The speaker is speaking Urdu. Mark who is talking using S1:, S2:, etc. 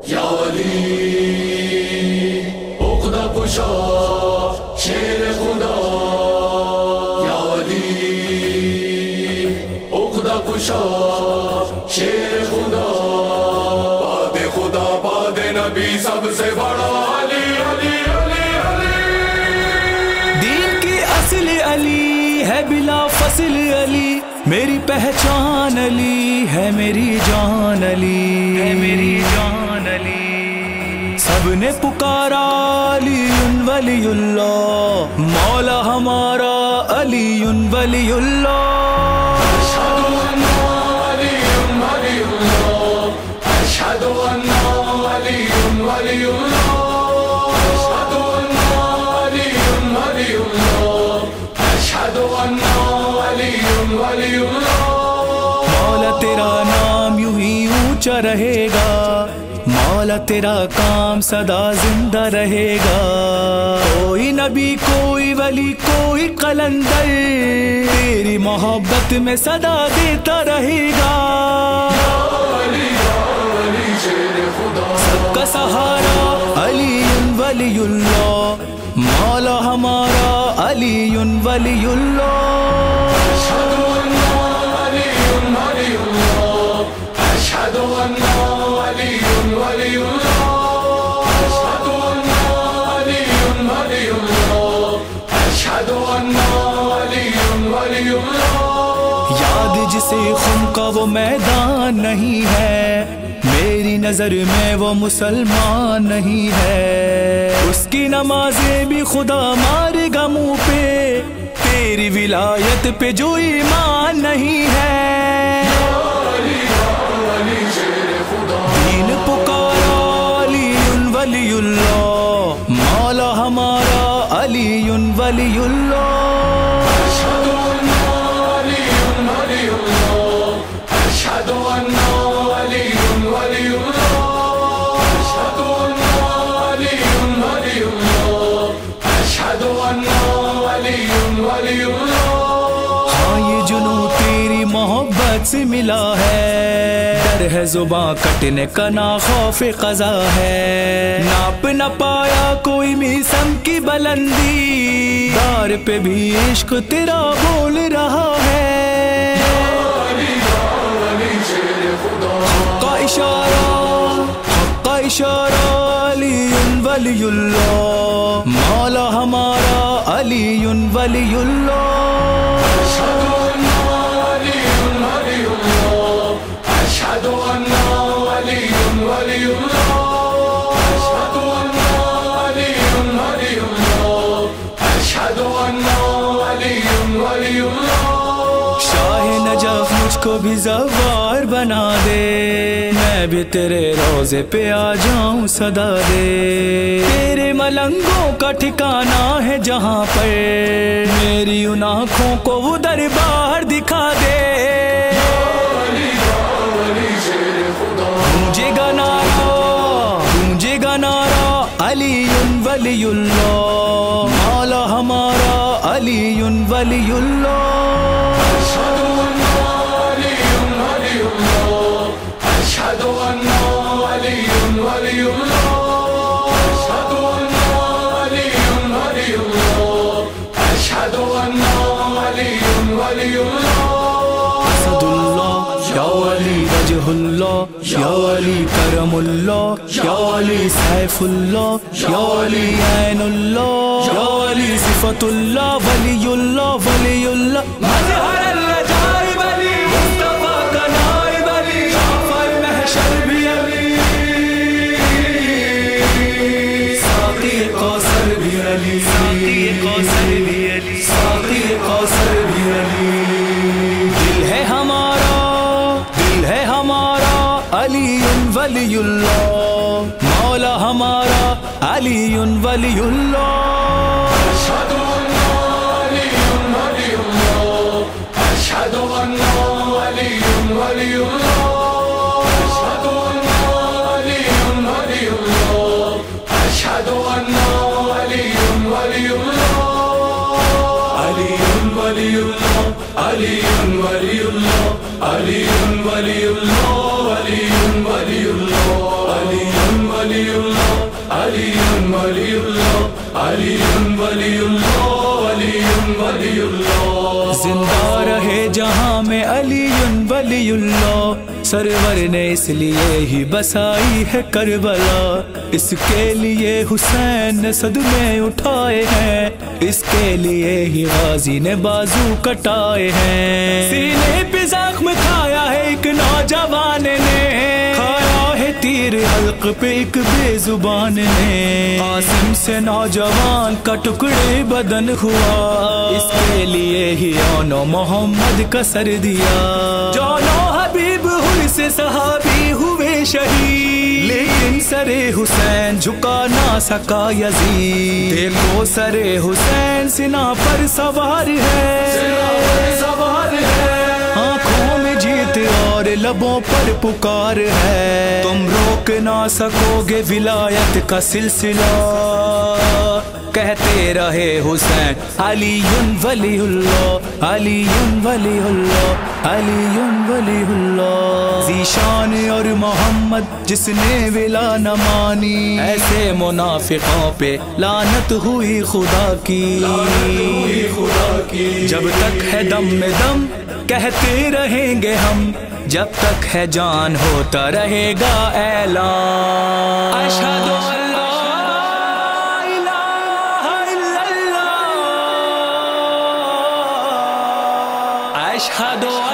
S1: یا علی عقدہ کشا شیر خدا، یا علی عقدہ کشا شیر خدا، باد خدا باد نبی سب سے بڑا علی علی علی علی،
S2: دین کی اصل علی ہے بلا فصل علی، میری پہچان علی ہے میری جان علی ہے میری جان علی، سب نے پکارا علی ولی اللہ، مولا ہمارا علی ولی اللہ،
S1: اشہد ان علی ولی اللہ، اشہد ان علی ولی اللہ، اشہد ان علی ولی اللہ، اشہد ان علی ولی اللہ،
S2: مولا تیرا نام یوں ہی اونچا رہے گا، مولا تیرا کام سدا زندہ رہے گا، کوئی نبی کوئی ولی کوئی قلندر تیری محبت میں صدا دیتا رہے گا، سب کا سہارا علی ولی اللہ، مولا ہمارا علی ولی اللہ،
S1: اشہد ان علی ولی اللہ، اشہد ان علی ولی اللہ، اشہد ان علی ولی اللہ، اشہد ان علی ولی اللہ،
S2: یاد جسے خم کا وہ میدان نہیں ہے، میری نظر میں وہ مسلمان نہیں ہے، اس کی نمازیں بھی خدا مارے گا منہ پہ، تیری ولایت پہ جو ایمان نہیں ہے، دین پکارا علی ولی اللہ، مولا ہمارا علی ولی اللہ،
S1: اشہد ان علی ولی اللہ، اشہد ان علی ولی اللہ، اشہد ان علی ولی اللہ، اشہد ان علی ولی اللہ،
S2: ہاں یہ جنوں تیری محبت سے ملا ہے، ڈر ہے زباں کٹنے کا نہ خوف قضا ہے، ناپ نہ پایا کوئی میسم کی بلندی، دار پہ بھی عشق تیرا بول رہا ہے، حق کا اشارہ حق کا اشارہ علی ولی اللہ، مولا ہمارا علی ولی اللہ،
S1: اشہد ان علی ولی اللہ، اشہد ان علی ولی اللہ، اشہد ان علی ولی اللہ، اشہد ان علی ولی اللہ،
S2: شاہ نجف مجھ کو بھی زوار بنا دے، میں بھی تیرے روزے پہ آ جاؤں صدا دے، تیرے ملنگوں کا ٹھکانہ ہے جہاں پر، میری ان آنکھوں کو وہ دربار دکھا دے، گونجے گا نعرہ گونجے گا نعرہ علی ولی اللہ، مولا ہمارا علی ولی اللہ،
S1: اشہد ان علی ولی اللہ، اشہد ان علی ولی اللہ، اشہد ان علی ولی اللہ، اشہد ان علی ولی اللہ،
S2: اسد اللہ یا علی وجہ اللہ یا علی کرم اللہ یا علی سیف اللہ یا علی عین اللہ یا علی صفت اللہ ولی اللہ مظہر العجائب علی، مصطفیٰ کا نائب علی، شافع المحشر بھی علی، ساقی کوثر بھی علی، ساقی کوثر بھی علی، ساقی کوثر بھی علی، دل ہے ہمارا علی ولی اللہ، مولا ہمارا علی ولی اللہ،
S1: اشہد ان علی ولی اللہ، اشہد ان علی ولی اللہ، اشہد ان علی ولی اللہ، اشہد ان علی ولی اللہ، علی ولی اللہ، علی ولی اللہ، علی ولی اللہ، علی ولی اللہ، علی علی ولی اللہ علی ولی اللہ علی ولی اللہ
S2: زندہ رہے جہاں میں علی ولی اللہ سرور نے اس لیے ہی بسائی ہے کربلا اس کے لیے حسین نے صدمے اٹھائے ہیں اس کے لیے ہی غازی نے بازو کٹائے ہیں سینے پہ زخم کھایا ہے ایک نوجوان نے کھایا ہے تیر حلق پہ ایک بے زبان نے قاسم سے نوجوان کا ٹکڑے بدن ہوا اس کے لیے ہی اونو محمد کا سر دیا جونو حبیب ہوئی سے صحابی ہوئے شہید لیکن سر حسین جھکا نہ سکا یزید دیکھو سر حسین سنا پر سوار ہے آنکھوں میں جیت اور لبوں پر پکار ہے تم روک نہ سکو گے ولایت کا سلسلہ کہتے رہے حسین علی ولی اللہ علی ولی اللہ علی ولی اللہ ذیشان اور محمد جس نے ولا نہ مانی ایسے منافقوں پہ لعنت ہوئی خدا کی جب تک ہے دم میں دم کہتے رہیں گے ہم جب تک ہے جان ہوتا رہے گا اعلان اشہد ان لا الہ الا اللہ اشہد